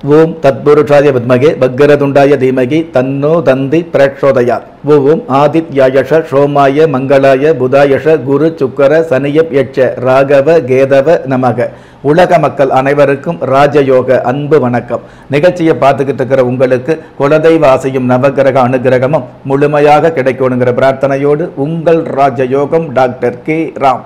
ஓம் தத்புருஷாய வித்மகே வக்கரதுண்டாய தீமகி தன்னோ தந்தி பிரச்சோதயாத். ஓம் ஆதித்யாயஷ சோமாய மங்களாய புதாயஷ குரு சுக்கர சனியப் யட்ச ராகவ கேதவ நமக. உலக மக்கள் அனைவருக்கும் ராஜயோக அன்பு வணக்கம். நிகழ்ச்சியை பார்த்துக்கிட்டு இருக்கிற உங்களுக்கு குலதெய்வ ஆசையும் நவகிரக அனுகிரகமும் முழுமையாக கிடைக்கணுங்கிற பிரார்த்தனையோடு உங்கள் ராஜயோகம் டாக்டர் கே ராம்.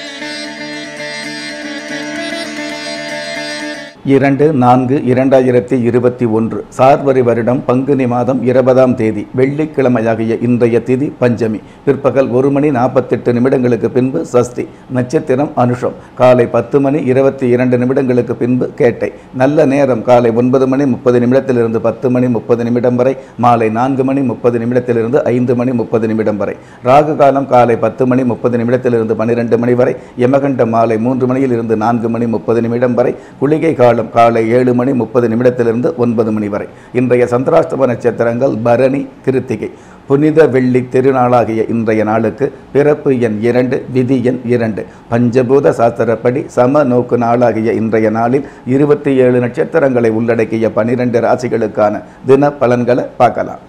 2/4/2021 சார்வரி வருடம் பங்குனி மாதம் 20ஆம் தேதி வெள்ளிக்கிழமையாகிய இன்றைய திதி பஞ்சமி. பிற்பகல் 1:48 பின்பு சஷ்டி. நட்சத்திரம் அனுஷம். காலை 10:22 பின்பு கேட்டை. நல்ல நேரம் காலை 9:30 10:30 வரை, மாலை 4:30 5:30 வரை. ராகு காலம் காலை 10:30 12 வரை, யமகண்ட மாலை 3 4:30 வரை, குளிகை காலை 7:30 9 வரை. இன்றைய சந்திராஷ்டம நட்சத்திரங்கள் பரணி, கிருத்திகை. புனித வெள்ளி திருநாளாகிய இன்றைய நாளுக்கு பிறப்பு எண் 2, விதி எண் 2. பஞ்சபூத சாஸ்திரப்படி சம நோக்கு நாளாகிய இன்றைய நாளில் 27 நட்சத்திரங்களை உள்ளடக்கிய 12 ராசிகளுக்கான தின பலன்களை பார்க்கலாம்.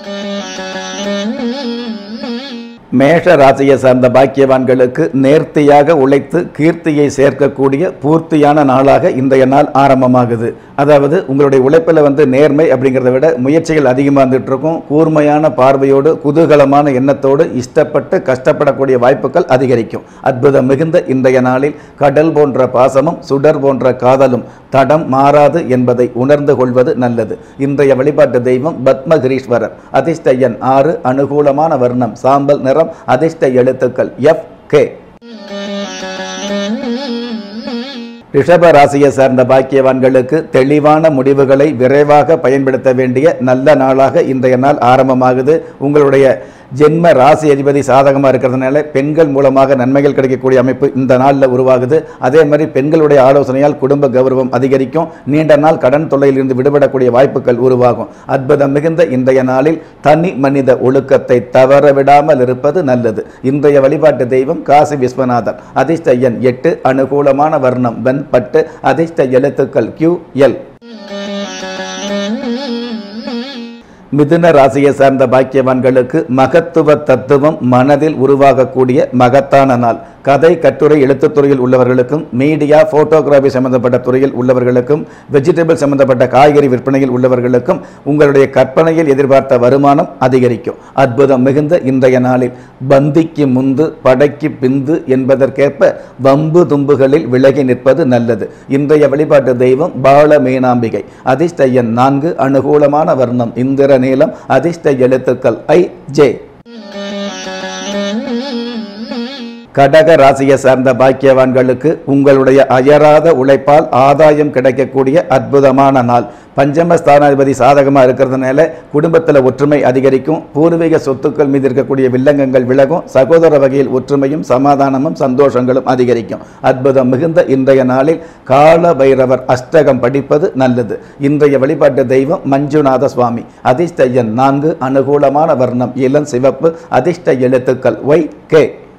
மேஷ ராசியை சார்ந்த பாக்கியவான்களுக்கு நேர்த்தியாக உழைத்து கீர்த்தியை சேர்க்கக்கூடிய பூர்த்தியான நாளாக இன்றைய நாள் ஆரம்பமாகுது. அதாவது உங்களுடைய உழைப்பில் நேர்மை அப்படிங்கிறத விட முயற்சிகள் அதிகமாக இருந்துட்டு இருக்கும். கூர்மையான பார்வையோடு குதூகலமான எண்ணத்தோடு இஷ்டப்பட்டு கஷ்டப்படக்கூடிய வாய்ப்புகள் அதிகரிக்கும். அற்புதம் மிகுந்த இன்றைய நாளில் கடல் போன்ற பாசமும் சுடர் போன்ற காதலும் தடம் மாறாது என்பதை உணர்ந்து கொள்வது நல்லது. இன்றைய வழிபாட்டு தெய்வம் பத்மகிரீஸ்வரர். அதிர்ஷ்ட எண் 6, அனுகூலமான வர்ணம் சாம்பல் நிறம், அதிர்ஷ்ட எழுத்துக்கள் FK. ரிஷப ராசியை சார்ந்த பாக்கியவான்களுக்கு தெளிவான முடிவுகளை விரைவாக பயன்படுத்த வேண்டிய நல்ல நாளாக இன்றைய நாள் ஆரம்பமாகுது. உங்களுடைய ஜென்ம ராசி அதிபதி சாதகமாக இருக்கிறதுனால பெண்கள் மூலமாக நன்மைகள் கிடைக்கக்கூடிய அமைப்பு இந்த நாளில் உருவாகுது. அதே மாதிரி பெண்களுடைய ஆலோசனையால் குடும்ப கௌரவம் அதிகரிக்கும். நீண்ட நாள் கடன் தொல்லையிலிருந்து விடுபடக்கூடிய வாய்ப்புகள் உருவாகும். அற்புதம் மிகுந்த இன்றைய நாளில் தனி மனித ஒழுக்கத்தை தவறவிடாமல் இருப்பது நல்லது. இன்றைய வழிபாட்டு தெய்வம் காசி விஸ்வநாதர். அதிர்ஷ்ட எண் 8, அனுகூலமான வர்ணம் வெண்பட்டு, அதிர்ஷ்ட எழுத்துக்கள் QL. மிதுன ராசியை சார்ந்த பாக்கியவான்களுக்கு மகத்துவ தத்துவம் மனதில் உருவாகக்கூடிய மகத்தான நாள். கதை, கட்டுரை, எழுத்துத்துறையில் உள்ளவர்களுக்கும், மீடியா, போட்டோகிராஃபி சம்பந்தப்பட்ட துறையில் உள்ளவர்களுக்கும், வெஜிடபிள் சம்பந்தப்பட்ட காய்கறி விற்பனையில் உள்ளவர்களுக்கும் உங்களுடைய கற்பனையில் எதிர்பார்த்த வருமானம் அதிகரிக்கும். அற்புதம் மிகுந்த இன்றைய நாளில் பந்திக்கு முந்து படைக்கு பிந்து என்பதற்கேற்ப வம்பு தும்புகளில் விலகி நிற்பது நல்லது. இன்றைய வழிபாட்டு தெய்வம் பால மீனாம்பிகை. அதிர்ஷ்ட எண் 4, அனுகூலமான வர்ணம் இந்திர நீலம், அதிர்ஷ்ட எழுத்துக்கள் IJ. கடக ராசியை சார்ந்த பாக்கியவான்களுக்கு உங்களுடைய அயராத உழைப்பால் ஆதாயம் கிடைக்கக்கூடிய அற்புதமான நாள். பஞ்சம ஸ்தானாதிபதி சாதகமாக இருக்கிறதுனால குடும்பத்தில் ஒற்றுமை அதிகரிக்கும். பூர்வீக சொத்துக்கள் மீது இருக்கக்கூடிய வில்லங்கங்கள் விலகும். சகோதர வகையில் ஒற்றுமையும் சமாதானமும் சந்தோஷங்களும் அதிகரிக்கும். அற்புதம் மிகுந்த இன்றைய நாளில் கால பைரவர் அஷ்டகம் படிப்பது நல்லது. இன்றைய வழிபாட்டு தெய்வம் மஞ்சுநாத சுவாமி. அதிர்ஷ்ட எண் 4, அனுகூலமான வர்ணம் இளம் சிவப்பு, அதிர்ஷ்ட எழுத்துக்கள் YK.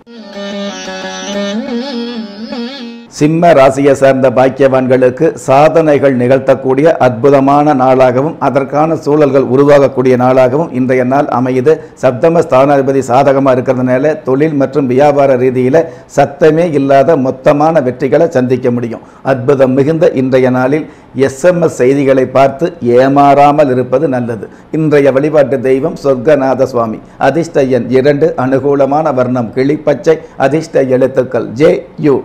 சிம்ம ராசியை சார்ந்த பாக்கியவான்களுக்கு சாதனைகள் நிகழ்த்தக்கூடிய அற்புதமான நாளாகவும் அதற்கான சூழல்கள் உருவாகக்கூடிய நாளாகவும் இன்றைய நாள் அமையுது. சப்தம ஸ்தானாதிபதி சாதகமாக இருக்கிறதுனால தொழில் மற்றும் வியாபார ரீதியில் சத்தமே இல்லாத மொத்தமான வெற்றிகளை சந்திக்க முடியும். அற்புதம் மிகுந்த இன்றைய நாளில் SMS செய்திகளை பார்த்து ஏமாறாமல் இருப்பது நல்லது. இன்றைய வழிபாட்டு தெய்வம் சொர்க்கநாத சுவாமி. அதிர்ஷ்ட எண் 2, அனுகூலமான வர்ணம் கிளிப்பச்சை, அதிர்ஷ்ட எழுத்துக்கள் JU.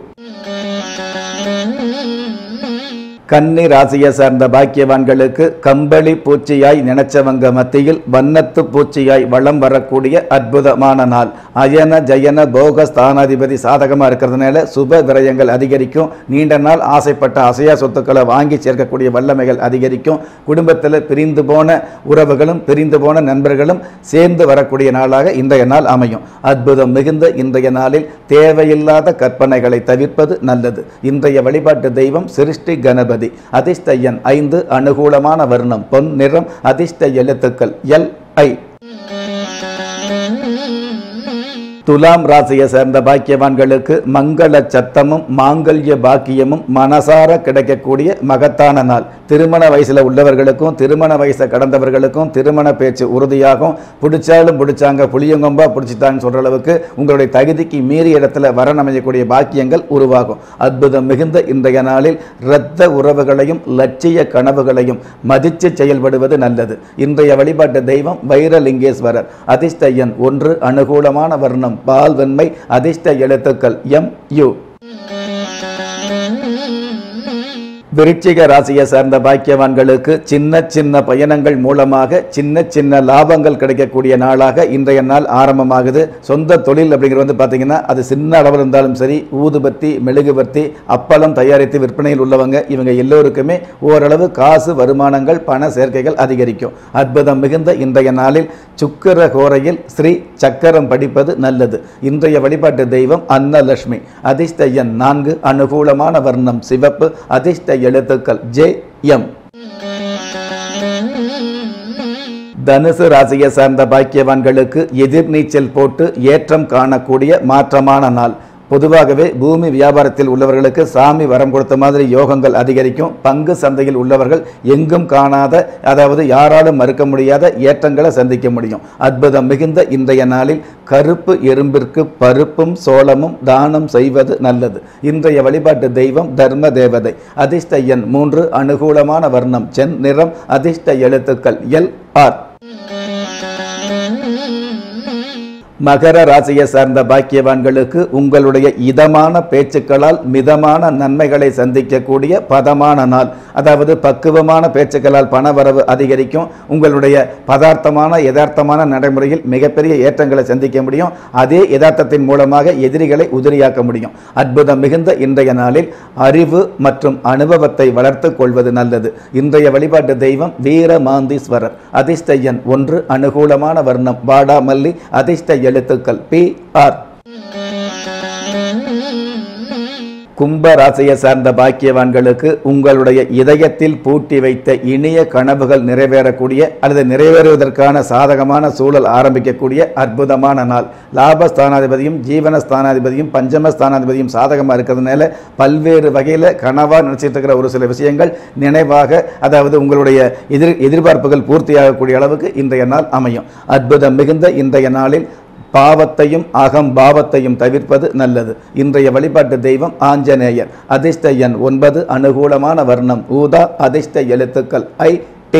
கன்னி ராசியை சார்ந்த பாக்கியவான்களுக்கு கம்பளி பூச்சியாய் நினைச்சவங்க மத்தியில் வண்ணத்து பூச்சியாய் வளம் வரக்கூடிய அற்புதமான நாள். அயன ஜயன போக ஸ்தானாதிபதி சாதகமாக இருக்கிறதுனால சுப விரயங்கள் அதிகரிக்கும். நீண்ட நாள் ஆசைப்பட்ட அசையா சொத்துக்களை வாங்கி சேர்க்கக்கூடிய வல்லமைகள் அதிகரிக்கும். குடும்பத்தில் பிரிந்து போன உறவுகளும் பிரிந்து போன நண்பர்களும் சேர்ந்து வரக்கூடிய நாளாக இன்றைய நாள் அமையும். அற்புதம் மிகுந்த இன்றைய நாளில் தேவையில்லாத கற்பனைகளை தவிர்ப்பது நல்லது. இன்றைய வழிபாட்டு தெய்வம் சிருஷ்டி கணபதி. அதிர்ஷ்ட எண் 5, அனுகூலமான வர்ணம் பொன் நிறம், அதிர்ஷ்ட எழுத்துக்கள் LI. துலாம் ராசியை சேர்ந்த பாக்கியவான்களுக்கு மங்கள சத்தமும் மாங்கல்ய பாக்கியமும் மனசார கிடைக்கக்கூடிய மகத்தான நாள். திருமண வயசுல உள்ளவர்களுக்கும் திருமண வயசை கடந்தவர்களுக்கும் திருமண பேச்சு உறுதியாகும். பிடிச்சாலும் பிடிச்சாங்க புளியங்கொம்பா பிடிச்சிட்டான்னு சொல்ற அளவுக்கு உங்களுடைய தகுதிக்கு மீறிய இடத்துல வரன் அமையக்கூடிய பாக்கியங்கள் உருவாகும். அற்புதம் மிகுந்த இன்றைய நாளில் இரத்த உறவுகளையும் லட்சிய கனவுகளையும் மதித்து செயல்படுவது நல்லது. இன்றைய வழிபாட்டு தெய்வம் வைரலிங்கேஸ்வரர். அதிர்ஷ்ட எண் 1. அனுகூலமான வர்ணம் பால் வெண்மை. அதிர்ஷ்ட எழுத்துக்கள் MU. விருச்சிக ராசியை சேர்ந்த பாக்கியவான்களுக்கு சின்ன சின்ன பயணங்கள் மூலமாக சின்ன சின்ன லாபங்கள் கிடைக்கக்கூடிய நாளாக இன்றைய நாள் ஆரம்பமாகுது. சொந்த தொழில் அப்படிங்கிறது பார்த்தீங்கன்னா அது சின்ன அளவில் இருந்தாலும் சரி, ஊதுபத்தி மெழுகுபத்தி அப்பளம் தயாரித்து விற்பனையில் உள்ளவங்க இவங்க எல்லோருக்குமே ஓரளவு காசு வருமானங்கள் பண சேர்க்கைகள் அதிகரிக்கும். அற்புதம் மிகுந்த இன்றைய நாளில் சுக்கிர கோரையில் ஸ்ரீ சக்கரம் படிப்பது நல்லது. இன்றைய வழிபாட்டு தெய்வம் அன்னலட்சுமி. அதிர்ஷ்ட எண் 4. அனுகூலமான வர்ணம் சிவப்பு. அதிர்ஷ்ட எழுத்துக்கள் JM. தனுசு ராசியை சார்ந்த பாக்கியவான்களுக்கு எதிர்நீச்சல் போட்டு ஏற்றம் காணக்கூடிய மாற்றமான நாள். பொதுவாகவே பூமி வியாபாரத்தில் உள்ளவர்களுக்கு சாமி வரம் கொடுத்த மாதிரி யோகங்கள் அதிகரிக்கும். பங்கு சந்தையில் உள்ளவர்கள் எங்கும் காணாத, அதாவது யாராலும் மறுக்க முடியாத ஏற்றங்களை சந்திக்க முடியும். அற்புதம் மிகுந்த இன்றைய நாளில் கருப்பு எறும்பிற்கு பருப்பும் சோளமும் தானம் செய்வது நல்லது. இன்றைய வழிபாட்டு தெய்வம் தர்ம தேவதை. அதிர்ஷ்ட எண் 3. அனுகூலமான வர்ணம் சென் நிறம். அதிர்ஷ்ட எழுத்துக்கள் LR. மகர ராசியை சார்ந்த பாக்கியவான்களுக்கு உங்களுடைய இதமான பேச்சுக்களால் மிதமான நன்மைகளை சந்திக்கக்கூடிய பதமான நாள். அதாவது பக்குவமான பேச்சுக்களால் பணவரவு அதிகரிக்கும். உங்களுடைய பதார்த்தமான யதார்த்தமான நடைமுறையில் மிகப்பெரிய ஏற்றங்களை சந்திக்க முடியும். அதே யதார்த்தத்தின் மூலமாக எதிரிகளை உதிரியாக்க முடியும். அற்புதம் மிகுந்த இன்றைய நாளில் அறிவு மற்றும் அனுபவத்தை வளர்த்து கொள்வது நல்லது. இன்றைய வழிபாட்டு தெய்வம் வீரமாந்தீஸ்வரர். அதிர்ஷ்ட எண் 1. அனுகூலமான வர்ணம் வாடாமல்லி. அதிர்ஷ்ட எழுத்துக்கள் PR. கும்ப ராசியை சார்ந்த பாக்கியவான்களுக்கு உங்களுடைய இதயத்தில் பூட்டி வைத்த இனிய கனவுகள் நிறைவேறக்கூடிய அல்லது நிறைவேறுவதற்கான சாதகமான சூழல் ஆரம்பிக்கக்கூடிய அற்புதமான நாள். லாபஸ்தானாதிபதியும் ஜீவனஸ்தானாதிபதியும் பஞ்சமஸ்தானாதிபதியும் சாதகமாக இருக்கிறதுனால பல்வேறு வகையில் கனவாக நினைச்சிட்டு இருக்கிற ஒரு சில விஷயங்கள் நினைவாக, அதாவது உங்களுடைய எதிர்பார்ப்புகள் பூர்த்தியாகக்கூடிய அளவுக்கு இன்றைய நாள் அமையும். அற்புதம் மிகுந்த இன்றைய நாளில் பாவத்தையும் அகம்பாவத்தையும் தவிர்ப்பது நல்லது. இன்றைய வழிபாட்டு தெய்வம் ஆஞ்சநேயர். அதிர்ஷ்ட எண் 9. அனுகூலமான வர்ணம் ஊதா. அதிர்ஷ்ட எழுத்துக்கள் IT.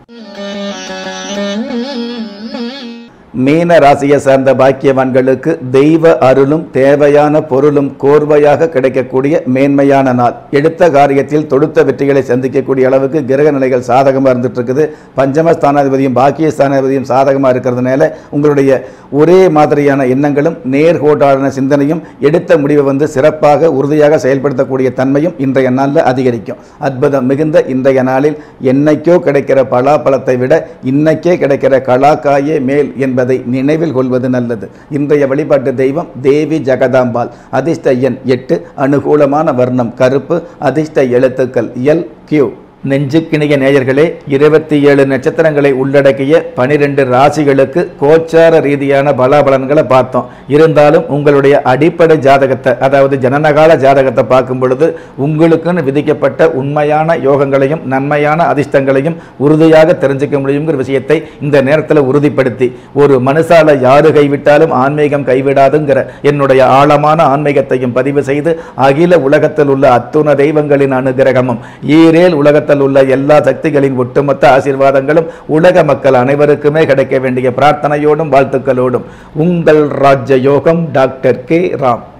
மீன ராசியை சார்ந்த பாக்கியவான்களுக்கு தெய்வ அருளும் தேவையான பொருளும் கோர்வையாக கிடைக்கக்கூடிய மேன்மையான நாள். எடுத்த காரியத்தில் தொடுத்த வெற்றிகளை சந்திக்கக்கூடிய அளவுக்கு கிரக நிலைகள் சாதகமாக இருந்துட்டு இருக்குது. பஞ்சமஸ்தானாதிபதியும் பாக்கியஸ்தானாதிபதியும் சாதகமாக இருக்கிறதுனால உங்களுடைய ஒரே மாதிரியான எண்ணங்களும் நேர்கோட்டான சிந்தனையும் எடுத்த முடிவை சிறப்பாக உறுதியாக செயல்படுத்தக்கூடிய தன்மையும் இன்றைய நாளில் அதிகரிக்கும். அற்புதம் மிகுந்த இன்றைய நாளில் என்னைக்கோ கிடைக்கிற பலாப்பழத்தை விட இன்னைக்கே கிடைக்கிற கலாக்காயே மேல் என்பதை நினைவில் கொள்வது நல்லது. இன்றைய வழிபாட்டு தெய்வம் தேவி ஜெகதாம்பாள். அதிர்ஷ்ட எண் 8. அனுகூலமான வர்ணம் கருப்பு. அதிர்ஷ்ட எழுத்துக்கள் LQ. நெஞ்சுக்கிணிய நேயர்களே, 27 நட்சத்திரங்களை உள்ளடக்கிய 12 ராசிகளுக்கு கோச்சார ரீதியான பலாபலன்களை பார்த்தோம். இருந்தாலும் உங்களுடைய அடிப்படை ஜாதகத்தை, அதாவது ஜனனகால ஜாதகத்தை பார்க்கும் பொழுது உங்களுக்குன்னு விதிக்கப்பட்ட உண்மையான யோகங்களையும் நன்மையான அதிர்ஷ்டங்களையும் உறுதியாக தெரிஞ்சுக்க முடியுங்கிற விஷயத்தை இந்த நேரத்தில் உறுதிப்படுத்தி, ஒரு மனுஷால யாரு கைவிட்டாலும் ஆன்மீகம் கைவிடாதுங்கிற என்னுடைய ஆழமான ஆன்மீகத்தையும் பதிவு செய்து அகில உலகத்தில் உள்ள அத்துண தெய்வங்களின் அனுகிரகமும் ஈரேல் உலகத்தில் உள்ள எல்லா சக்திகளின் ஒட்டுமொத்த ஆசீர்வாதங்களும் உலக மக்கள் அனைவருக்குமே கிடைக்க வேண்டிய பிரார்த்தனையோடும் வாழ்த்துக்களோடும் உங்கள் ராஜயோகம் டாக்டர் K. ராம்.